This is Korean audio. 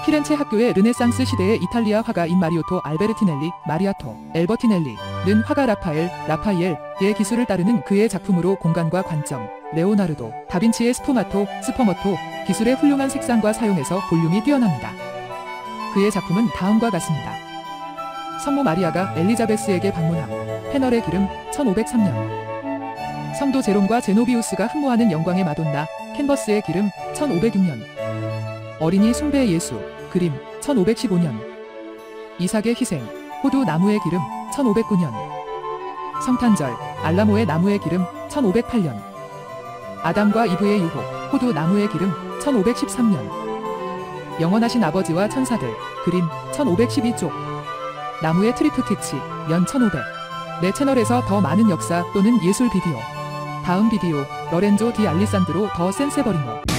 피렌체 학교의 르네상스 시대의 이탈리아 화가인 마리오토 알베르티넬리, 마리아토 엘버티넬리는 화가 라파엘의 기술을 따르는 그의 작품으로 공간과 관점, 레오나르도 다빈치의 스포머토 기술의 훌륭한 색상과 사용에서 볼륨이 뛰어납니다. 그의 작품은 다음과 같습니다. 성모 마리아가 엘리자베스에게 방문함. 페널의 기름, 1503년. 성도 제롬과 제노비우스가 흠모하는 영광의 마돈나, 캔버스의 기름, 1506년. 어린이 숭배의 예수, 그림, 1515년. 이삭의 희생, 호두 나무의 기름, 1509년. 성탄절, 알라모의 나무의 기름, 1508년. 아담과 이브의 유혹, 호두 나무의 기름, 1513년. 영원하신 아버지와 천사들, 그림, 1512쪽. 나무의 트리프티치, 연 1500. 내 채널에서 더 많은 역사 또는 예술 비디오. 다음 비디오, 러렌조 디 알리산드로 더 센세버리노.